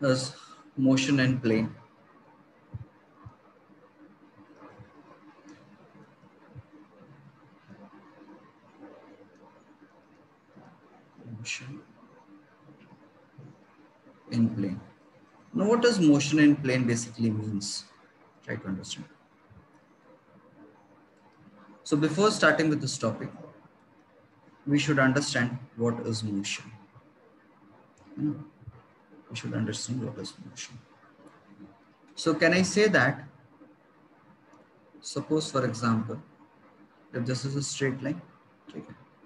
is motion in plane. Motion in plane. Now, what does motion in plane basically means? Try to understand. So before starting with this topic, we should understand what is motion. We should understand what is motion. So can I say that, suppose for example, if this is a straight line, okay,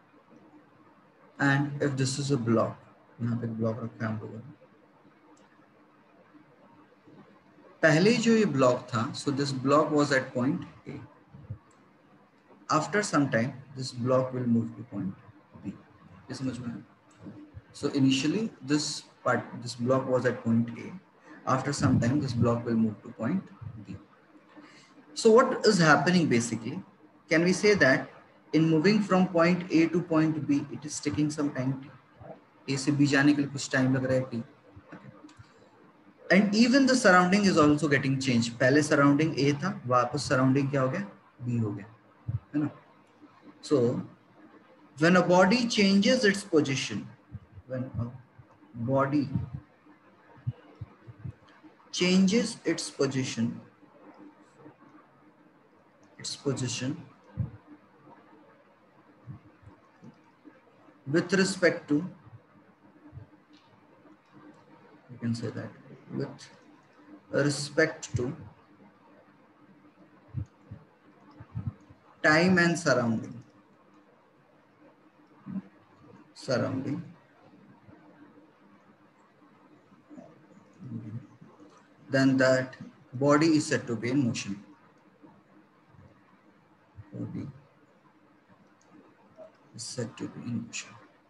and if this is a block, यहाँ पे block रखा है हम लोगों ने, पहले जो ये block था, so this block was at point A. After some time, this block will move to point B. ये समझ में आया? So initially, this block was at point A. After some time, this block will move to point B. So what is happening basically? Can we say that in moving from point A to point B, it is taking some time t. A से B जाने के लिए कुछ time लग रहा है t. And even the surrounding is also getting changed. पहले surrounding A था, वापस surrounding क्या हो गया? B हो गया, है ना? So when a body changes its position, when a body changes its position with respect to, you can say that, with respect to time and surrounding, then that body is said to be in motion. Body is said to be in motion.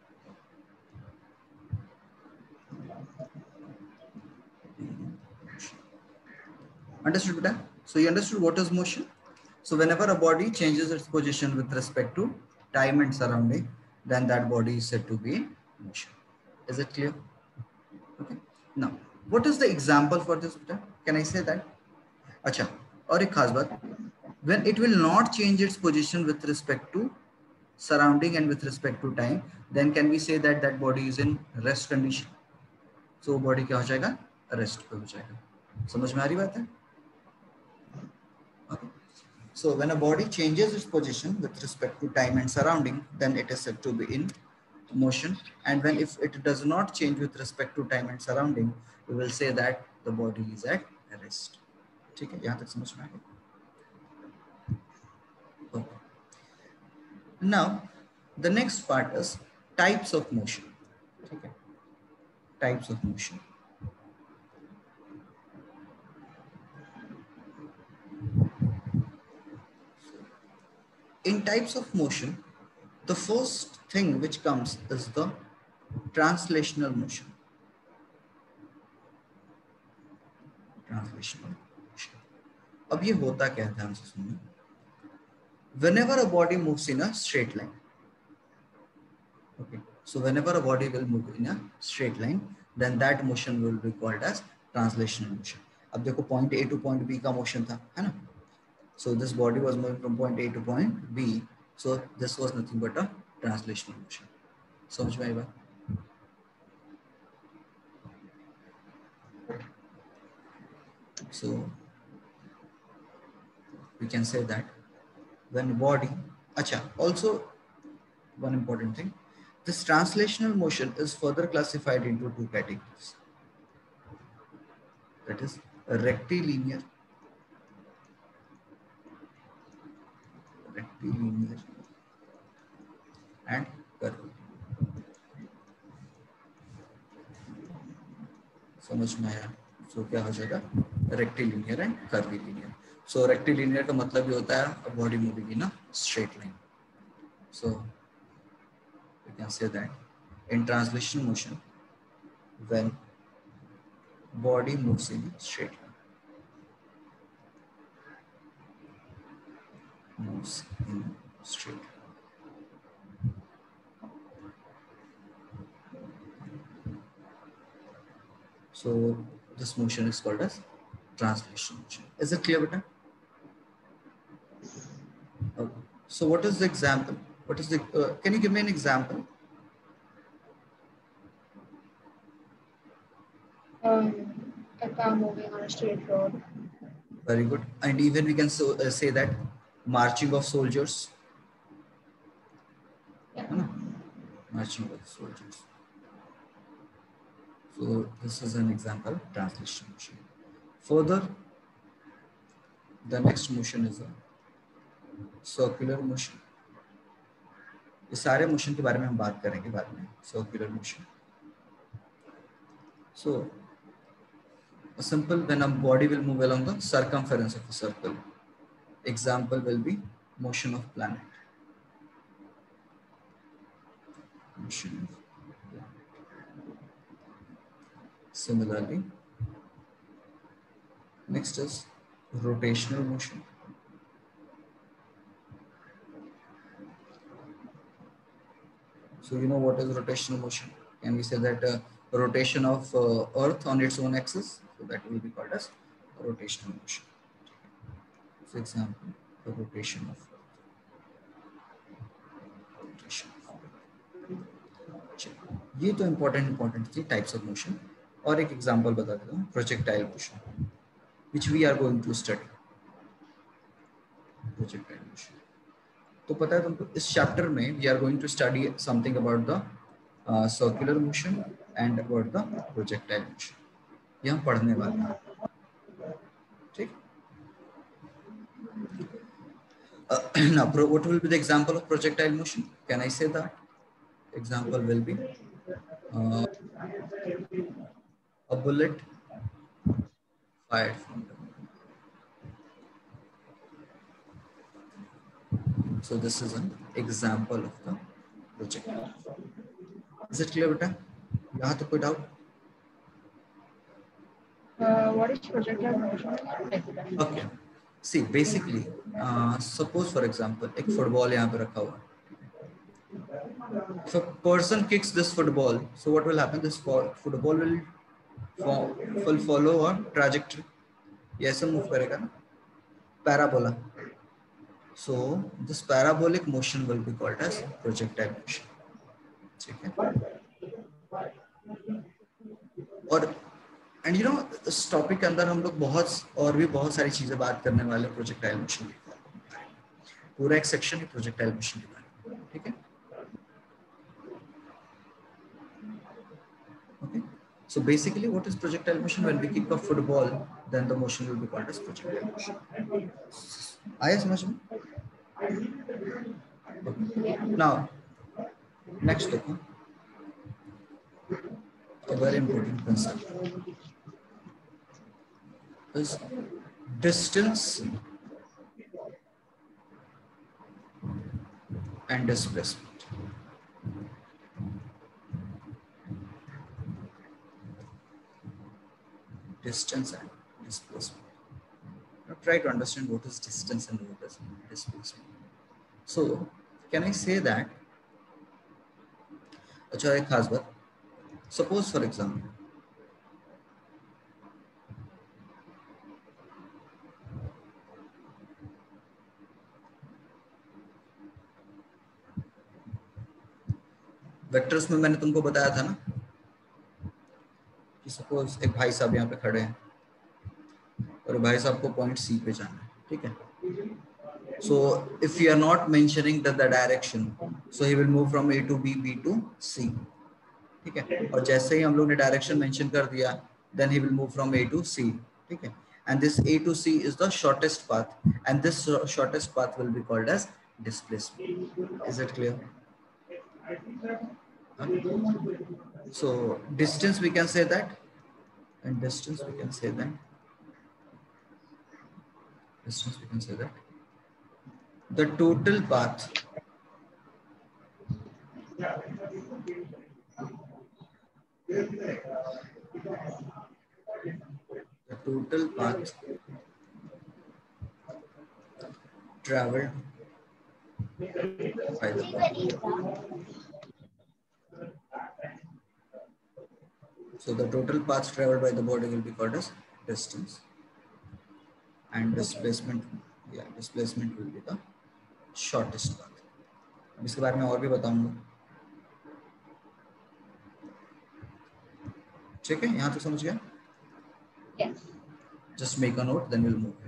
Understood, beta? So you understood what is motion? So whenever a body changes its position with respect to time and surrounding, then that body is said to be in motion. Is it clear? Okay. Now, what is the example for this, beta? Can I say that? Acha. और एक खास बात, when it will not change its position with respect to surrounding and with respect to time, then can we say that that body is in rest condition? So body क्या हो जाएगा? Rest पे हो जाएगा. समझ में आ रही बात है? Okay. So when a body changes its position with respect to time and surrounding, then it is said to be in motion. And when if it does not change with respect to time and surrounding, we will say that the body is at rest. ठीक है, यहाँ तक समझ में आ गया? Okay. Now, the next part is types of motion. Okay. Types of motion. In types of motion, the first thing which comes is the translational motion. Translational motion. अब ये होता क्या है, ध्यान से सुनिए. Whenever a body moves in a straight line, okay, so whenever a body will move in a straight line, then that motion will be called as translational motion. अब देखो point A to point B का motion था, है ना? So this body was moving from point A to point B. So this was nothing but a translational motion. समझ में आई बात? So we can say that when body, acha, also one important thing, this translational motion is further classified into two categories. That is rectilinear and curvilinear. समझ में आया? सो क्या हो जाएगा? Rectilinear and curvilinear. So rectilinear का मतलब ये होता है body moving in a straight line. So we can say that in translation motion, when body moves in a straight line, moves in a straight line. So This motion is called as translation motion. Is it clear, beta? Okay. So what is the example? What is the, can you give me an example? A car moving on a straight road. Very good. And even we can say that marching of soldiers. Yeah. Marching of soldiers. So this is an example, translation motion. Further, the next motion is a circular motion. ये सारे motion के बारे में हम बात करेंगे बाद में. Circular motion. So a simple, when a body will move along the circumference of a circle. Example will be motion of planet. Motion of planet. Similarly, next is rotational motion. So you know what is rotational motion? Can we say that rotation of Earth on its own axis? So that will be called as rotational motion. So example, the rotation of Earth. Rotation of Earth. ये तो important थी types of motion. और एक example बता देता हूँ, projectile motion, which we are going to study. Projectile motion. तो पता है तुमको इस चैप्टर में we are going to study something about the circular motion and about the projectile motion. ये हम पढ़ने वाले हैं. ठीक. Now, what will be the example of projectile motion? Can I say that? Example will be a bullet fired from the moon. So this is an example of the projectile. Is it clear, beta? यहाँ तो कोई doubt? What is projectile motion? Okay. See, basically, suppose for example, एक football यहाँ पे रखा हुआ. If a person kicks this football, so what will happen? This football will follow a trajectory. ये ऐसे move करेगा ना? Parabola. So this parabolic motion will be called as projectile motion. ठीक है? और and you know इस topic के अंदर हम लोग बहुत सारी चीजें बात करने वाले प्रोजेक्टाइल मोशन के बारे में. पूरा एक सेक्शन है प्रोजेक्टाइल मोशन के बारे में. ठीक है? Okay. So basically, what is projectile motion? When we kick a football, then the motion will be called as projectile motion. आया समझ में? Okay. Now, next देखो, a very important concept is distance and displacement. Distance and displacement. Now try to understand what is distance and what is displacement. So, can I say that? अच्छा एक खास बात. Suppose for example, vectors में मैंने तुमको बताया था ना कि सपोज एक भाई साहब यहाँ पे खड़े हैं और भाई साहब को पॉइंट सी पे जाना है. ठीक है? So if you are not mentioning the direction, so he will move from A to B, B to C. ठीक है? और जैसे ही हम लोग ने डायरेक्शन मेंशन कर दिया, then he will move from A to C. ठीक है? And this A to C is the shortest path, and this shortest path will be called as displacement. Is it clear? So distance we can say that, and distance we can say that. Distance we can say that. The total path traveled by the body. So the total path traveled by the body will be called as distance, and displacement, yeah, displacement will be the shortest path. अब इसके बारे में और भी बताऊंगा. ठीक है, यहाँ तक समझ गया? Yes. Just make a note, then we'll move ahead.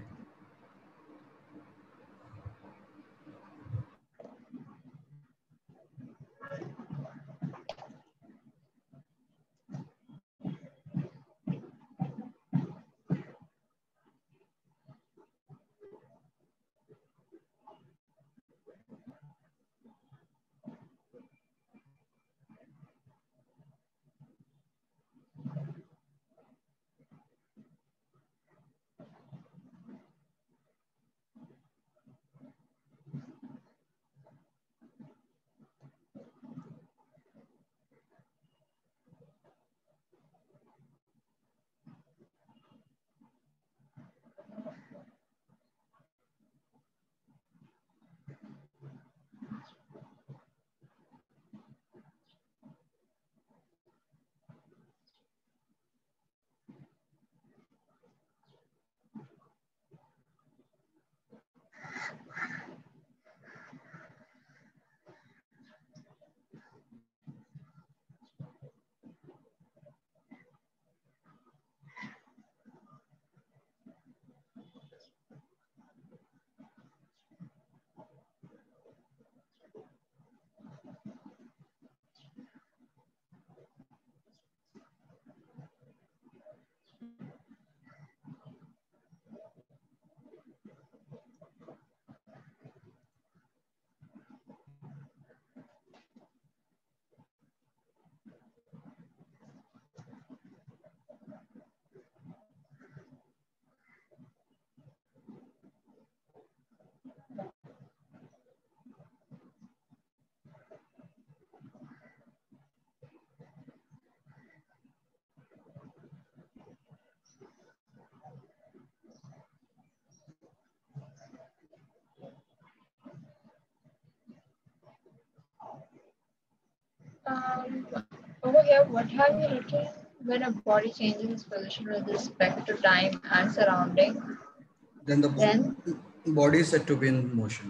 Over here, what have you written when a body changes its position with respect to time and surrounding? Then the Then? body is said to be in motion.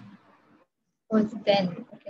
What's then? Okay.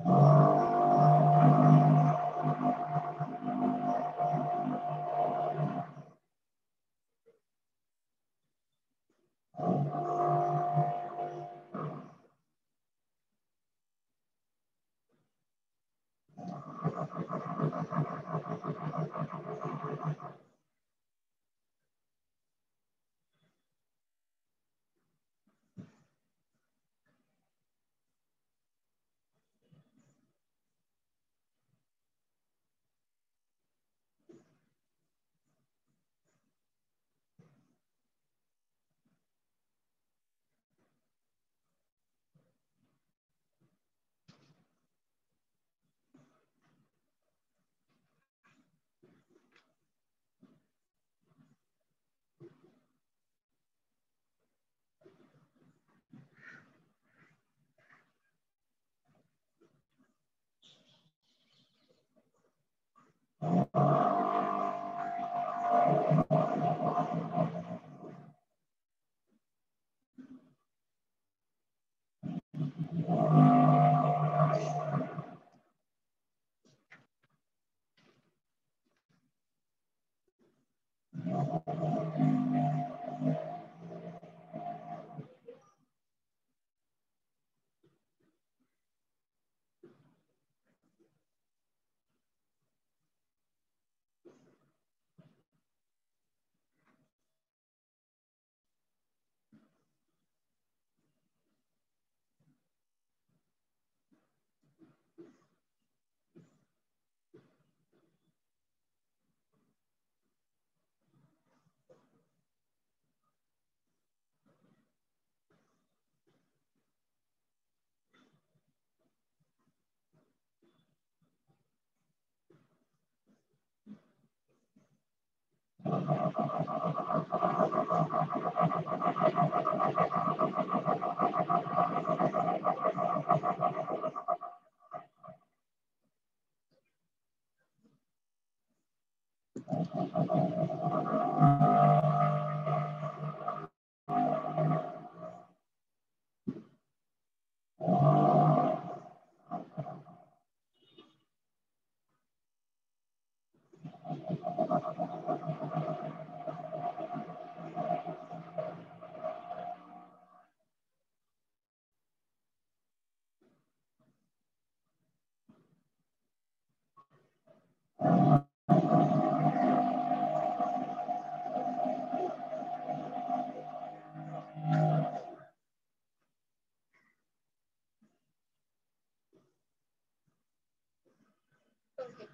Okay.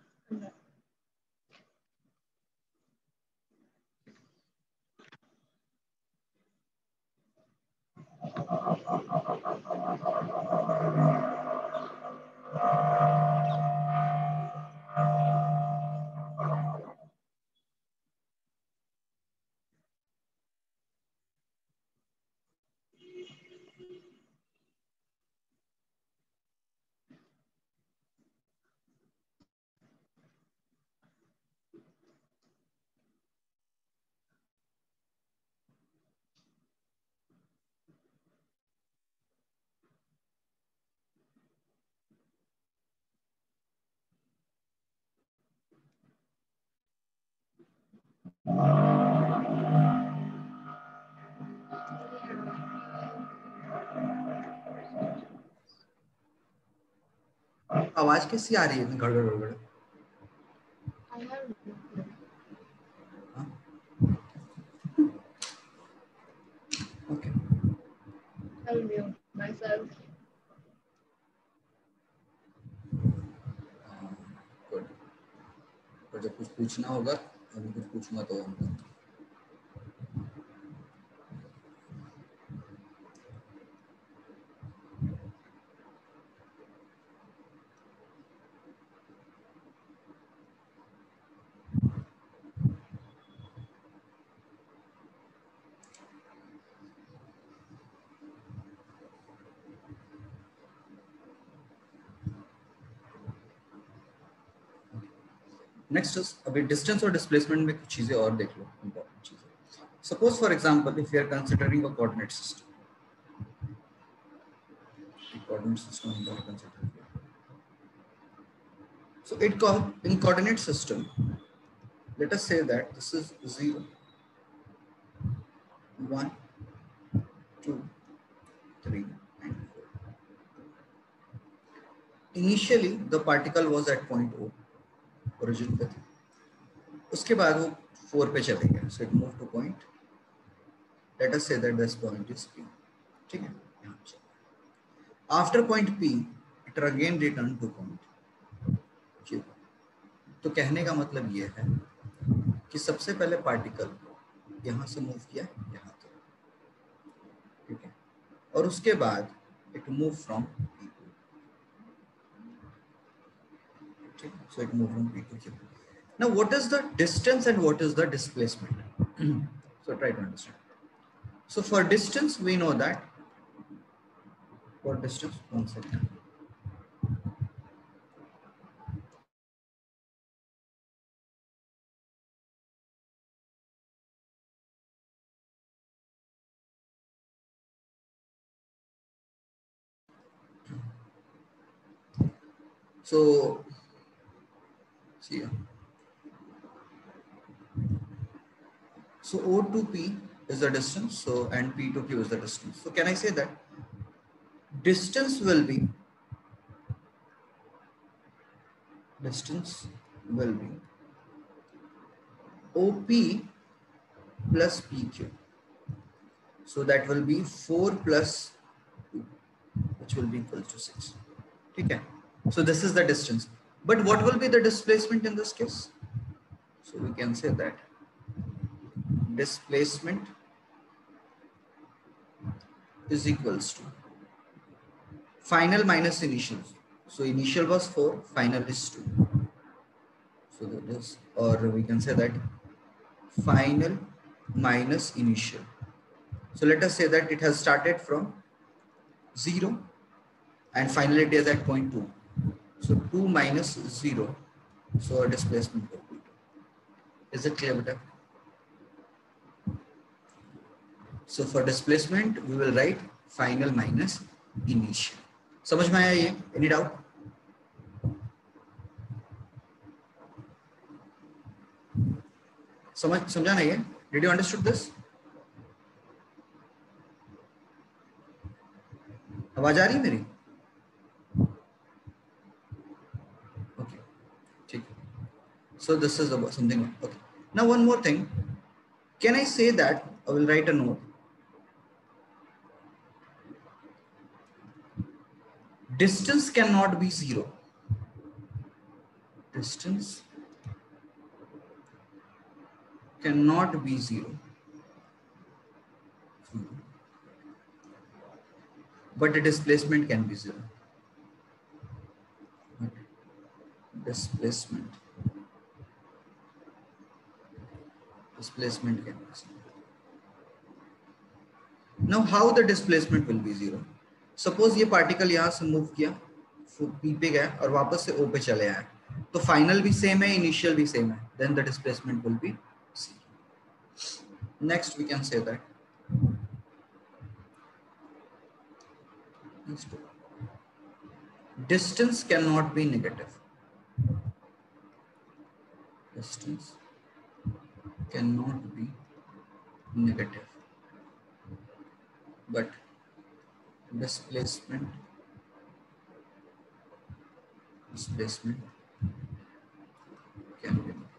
आवाज कैसी आ रही है गड़गड़ गड़गड़? I have no clue. Okay I'll mute myself. Good. और जब कुछ पूछना होगा, अभी कुछ पूछूंगा तो हमको नेक्स्ट अभी डिस्टेंस और डिस्प्लेसमेंट में कुछ चीजें और देख लो, इंपॉर्टेंट चीजें। Suppose for example if you are considering a coordinate system, coordinate system consider किया, So in coordinate system, let us say that this is 0, 1, 2, 3, and 4. Initially, the particle was at point O, origin पे था. उसके बाद वो 4 पे चले गए. So it moved to point. Let us say that this point is P. ठीक है. After point P, it again returned to point Q. तो कहने का मतलब ये है कि सबसे पहले पार्टिकल यहाँ से मूव किया यहाँ तक, ठीक है, और उसके बाद it move from P to, ठीक है, so it moved from P to Q. Now what is the distance and what is the displacement? So try to understand. So for distance we know that, for distance, 1 second. So see here. So O to P is the distance, so and P to Q is the distance. So can I say that distance will be OP plus PQ. So that will be 4 plus 2, which will be equal to 6. Okay. So this is the distance. But what will be the displacement in this case? So we can say that displacement is equals to final minus initial. So initial was 4, final is 2. So that is, or we can say that final minus initial. So let us say that it has started from 0 and finally it is at point 2. So 2 minus 0. So our displacement will be 2. Is it clear, beta? So for displacement, we will write final minus initial. समझ में आया ये? Any doubt? समझा नहीं है? Did you understood this? आवाज आ रही है मेरी? Okay, ठीक. So this is about something. Okay. Now one more thing. Can I say that I will write a note? Distance cannot be 0. Distance cannot be 0. But the displacement can be 0. Displacement can be 0. Now how the displacement will be 0? Suppose ये particle यहाँ से move किया, P पे गया और वापस से O पे चले आए, तो फाइनल भी सेम है, इनिशियल भी सेम है, then the displacement will be 0. Next we can say that distance cannot be negative. Distance cannot be negative, but displacement can be negative.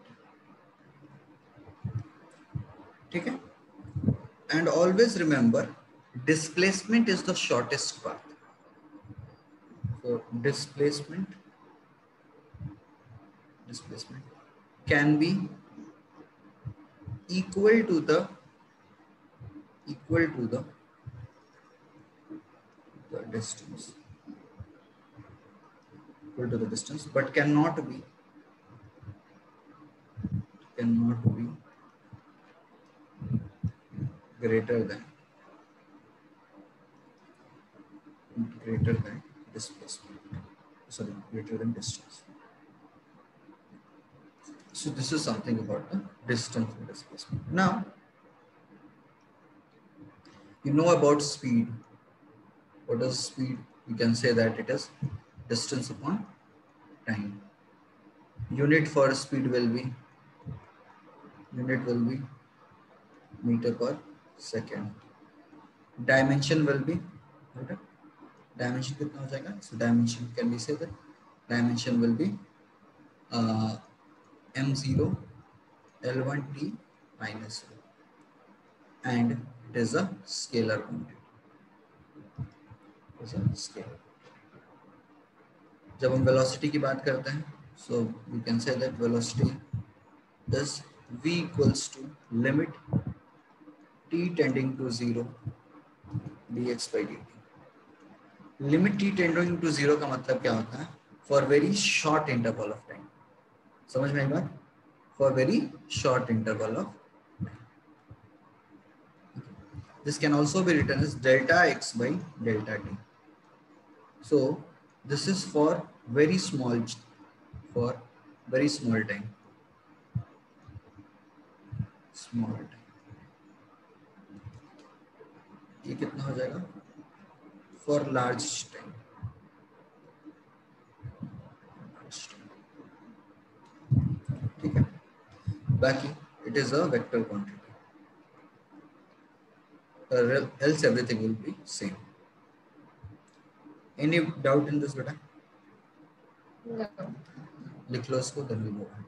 ठीक है? And always remember, displacement is the shortest path. So displacement can be equal to the distance, but cannot be greater than displacement. Sorry, greater than distance. So this is something about the distance and displacement. Now, you know about speed. What is speed? You can say that it is distance upon time. Unit for speed will be meter per second. Dimension will be dimension कितना हो जाएगा? So dimension can be say that dimension will be m0 L1 t minus 1, and it is a scalar quantity. It is a scalar. जब हम velocity की बात करते हैं, so we can say that velocity is v equals to limit t tending to 0 dx by dt. Limit t tending to 0 का मतलब क्या होता है? For very short interval of time. समझ में आई बात? For very short interval of this can also be written as delta x by delta t. So this is for very small time. ये कितना हो जाएगा? For large time. ठीक है. बाकी it is a vector quantity. Else everything will be same. Any doubt in this beta? No. लिख लो इसको, then we move on.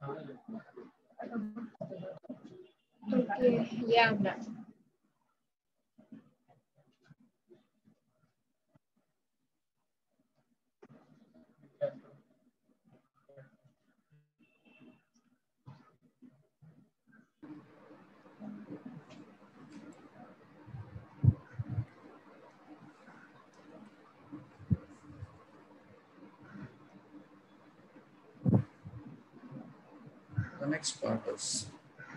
Okay, yeah, I'm done. The next part is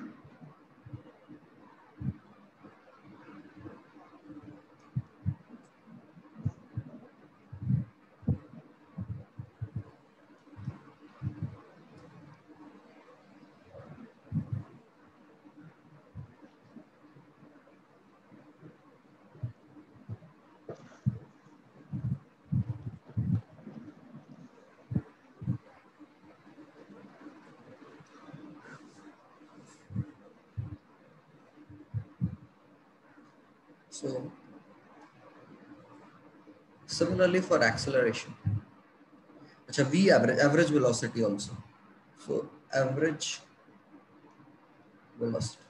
so similarly for acceleration. Acha, V average velocity also. So average velocity.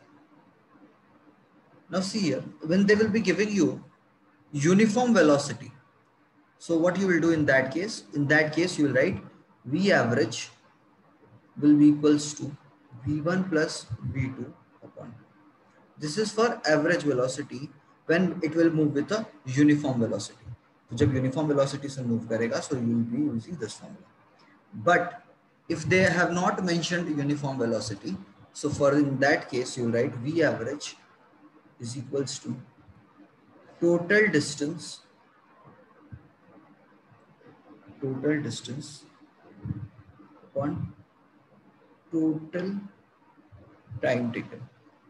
Now see here, when they will be giving you uniform velocity. So what you will do in that case? In that case, you will write V average will be equals to V1 plus V2 upon. This is for average velocity when it will move with a uniform velocity. So जब uniform velocity से move करेगा, so you will be using this formula. But if they have not mentioned uniform velocity, so for in that case, you will write V average is equals to total distance upon total time taken.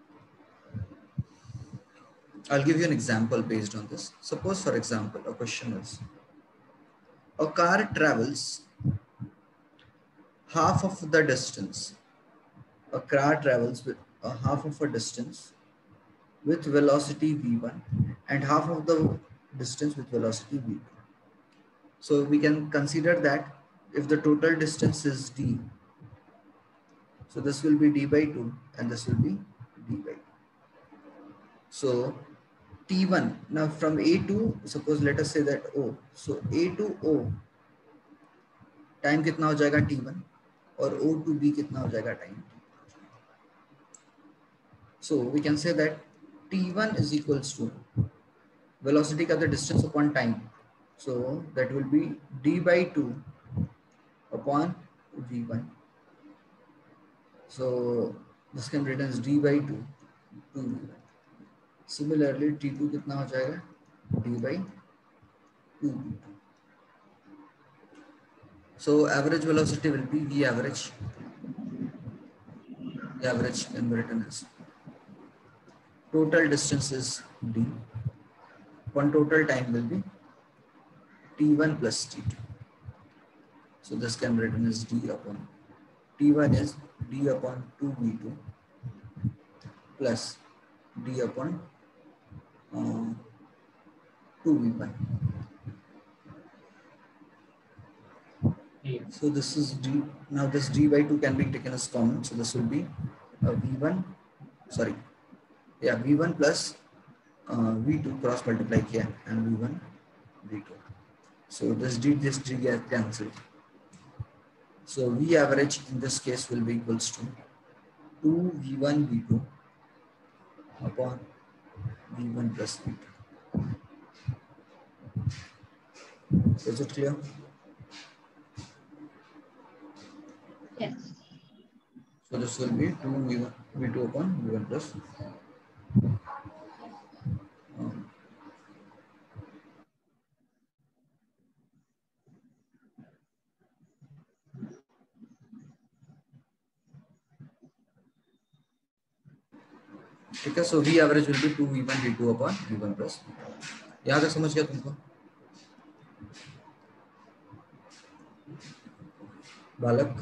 I'll give you an example based on this. Suppose, for example, a question is, a car travels half of the distance. A car travels with a half of a distance with velocity v1 and half of the distance with velocity v2. So we can consider that if the total distance is d, so this will be d by 2 and this will be d by 2. So T1, now from A to, suppose let us say that O. So A to O, time कितना हो जाएगा T1 और O to B कितना हो जाएगा time. So we can say that T1 is equals to velocity का the distance upon time. So that will be d by 2 upon v1. So this can be written as d by 2 to v1. Similarly, T2 कितना हो जाएगा d by 2v2. So average velocity will be v average. The average can be written as total distance is d. One total time will be t1 plus t2. So this can be written as d upon t1 is d upon 2v2 plus d upon 2v1. So this is d. Now this d by 2 can be taken as common. So this will be v1. Sorry, yeah, v1 plus v2 cross multiply here and v1 v2. So this d gets cancelled. So v average in this case will be equals to 2v1 v2 upon v1 plus v2. Is it clear? Yes. So this will be 2v1 v2 upon v1 plus ठीक है. So v average will be 2v1 v2 upon v1 plus. यहाँ तक समझ गया तुमको? बालक,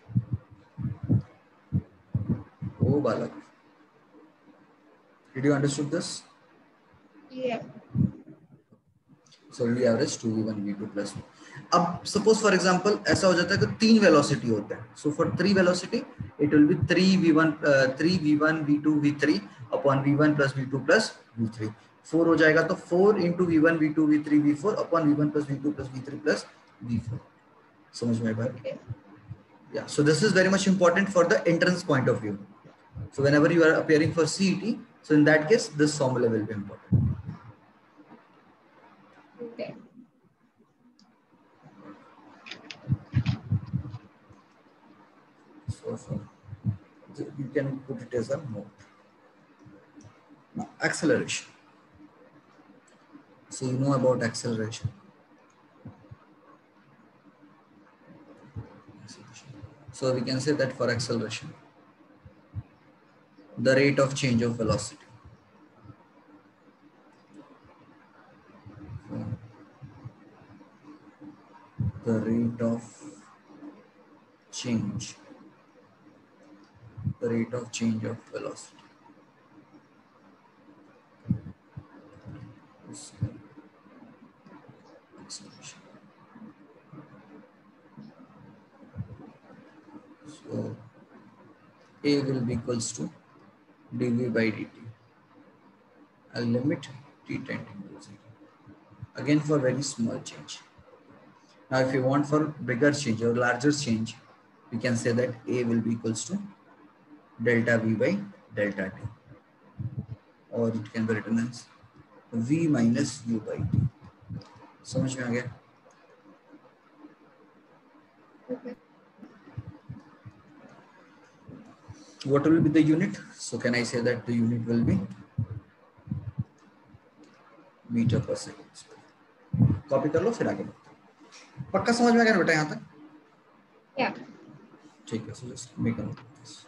ओ बालक, did you understood this? Yeah. So v average 2v1 v2 plus. अब सपोज फॉर एग्जांपल ऐसा हो जाता है कि 3 वेलोसिटी होते हैं, so for 3 velocity it will be 3v1 3v1 v2 v3 upon v1 plus v2 plus v3। 4 हो जाएगा तो 4 into v1 v2 v3 v4 upon v1 plus v2 plus v3 plus v4। समझ में आया? Okay. Yeah, so this is very much important for the entrance point of view. So whenever you are appearing for CET, so in that case this formula will be important. Okay. So you can put it as a note. Now acceleration. So you know about acceleration. So we can say that for acceleration, the rate of change of velocity. So the rate of change, the rate of change of velocity. Acceleration. So A will be equals to dv by dt. I'll limit t tending to 0. Again for very small change. Now if you want for bigger change or larger change, we can say that A will be equals to delta V by delta t. Or it can be written as V minus U by t. समझ में आ गया? Okay. What will be the unit? So can I say that the unit will be meter per second? Copy कर लो फिर आगे बढ़ते। पक्का समझ में आ गया बेटा यहाँ तक? Yeah. ठीक है, so just make a note of this.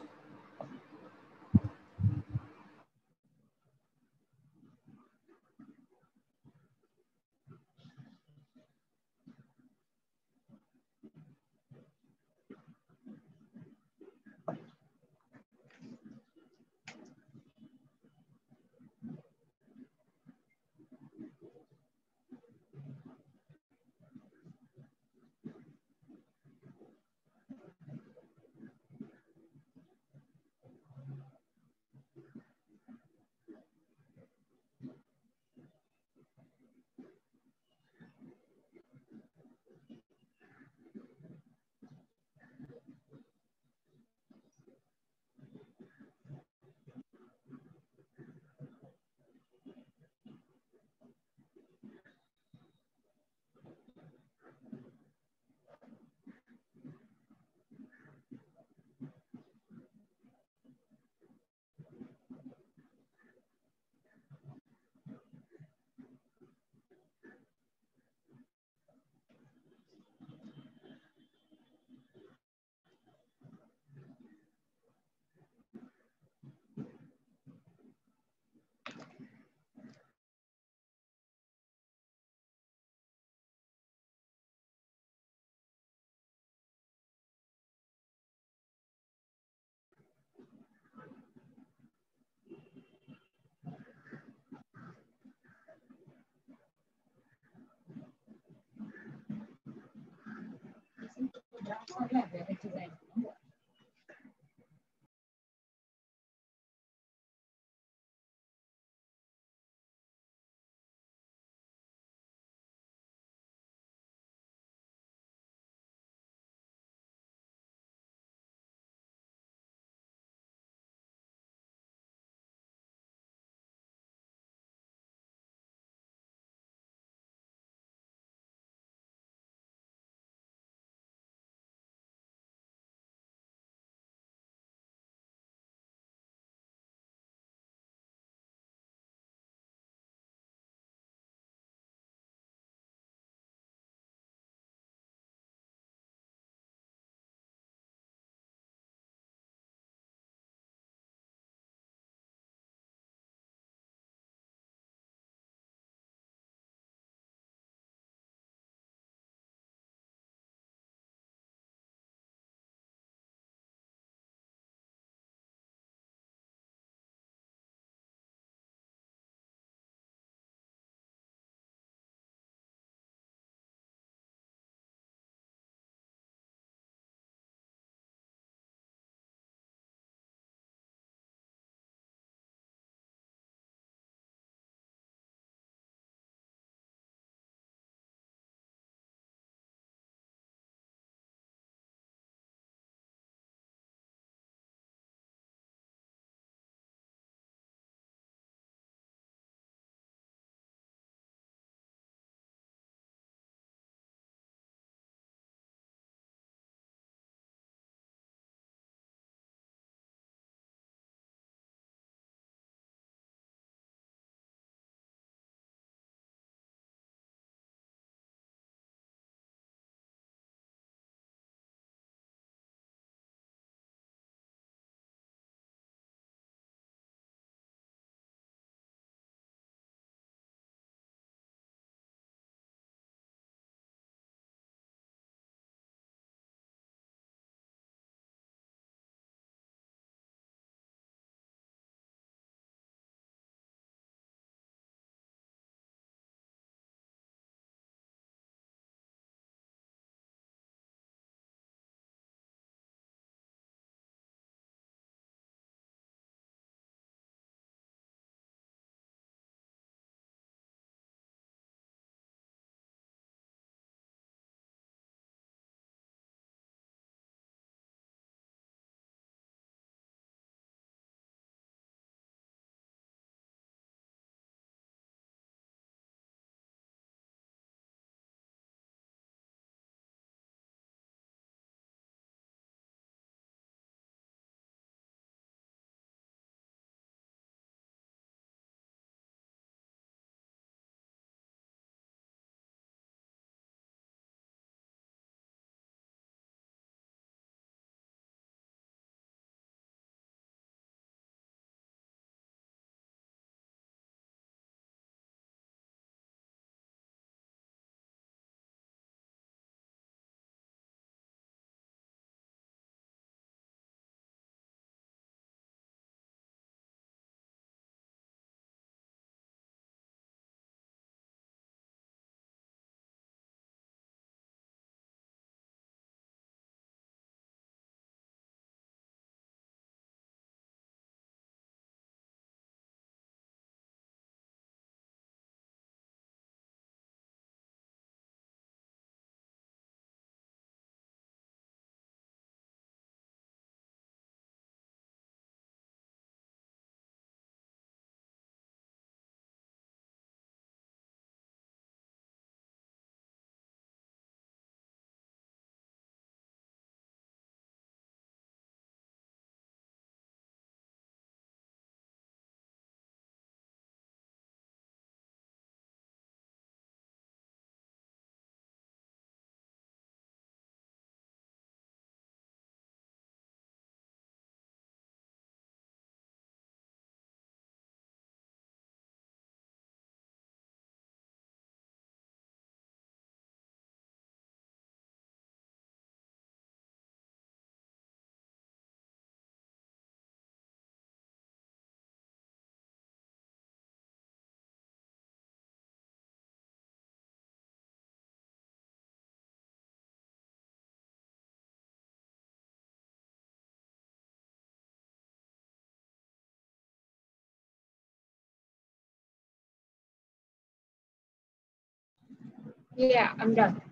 Yeah, I'm done.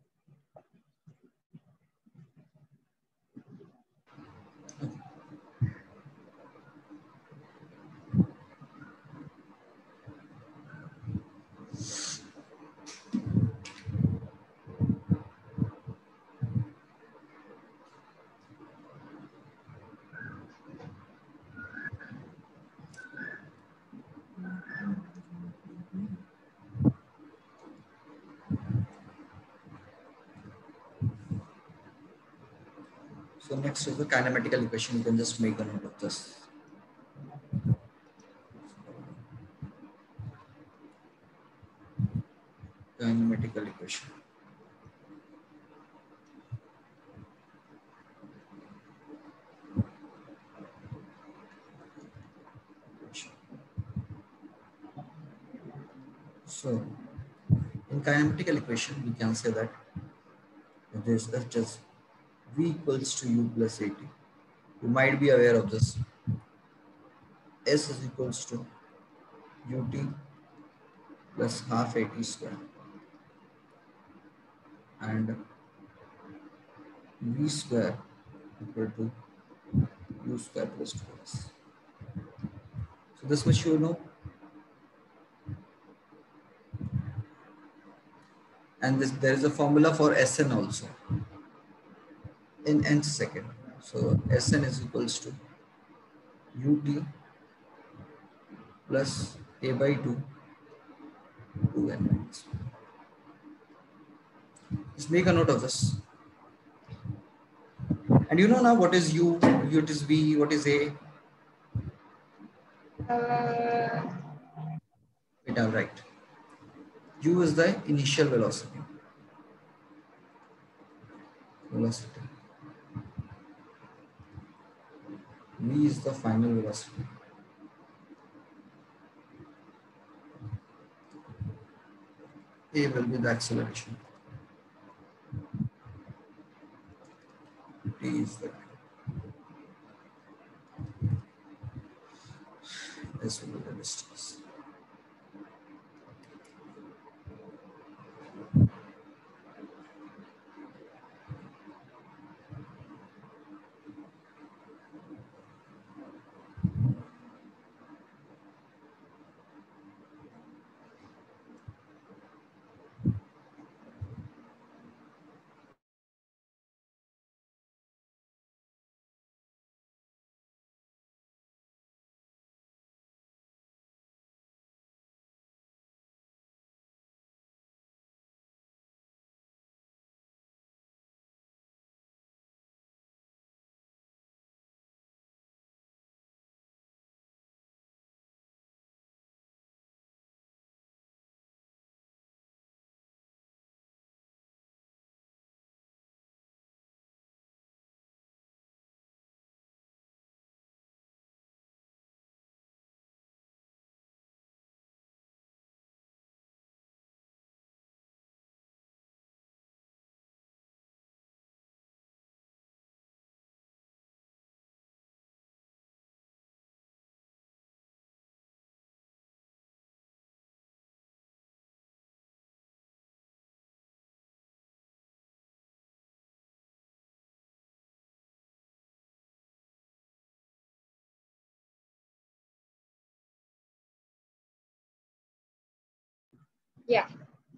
So next is the kinematical equation. You can just make a note of this. Kinematical equation. So in kinematical equation, we can say that this is just V equals to U plus AT. You might be aware of this. S is equals to UT plus half AT square, and V square equal to U square plus 2S. So this much you know. And this, there is a formula for Sn also in nth second. So Sn is equals to ut plus a by 2 2n minus 1. Just make a note of this. And you know now what is u, what is v, what is a. Wait, I'll write. U is the initial velocity. V is the final velocity. A will be the acceleration. T is the time. S will be the distance. Yeah.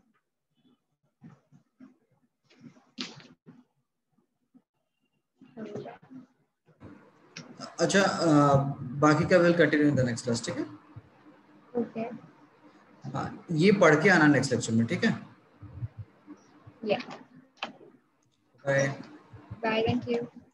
अच्छा, बाकी का will continue in the next class, ठीक है? Okay. हाँ, ये पढ़ के आना नेक्स्ट लेक्चर में, ठीक है? Yeah. Bye. Bye. Thank you.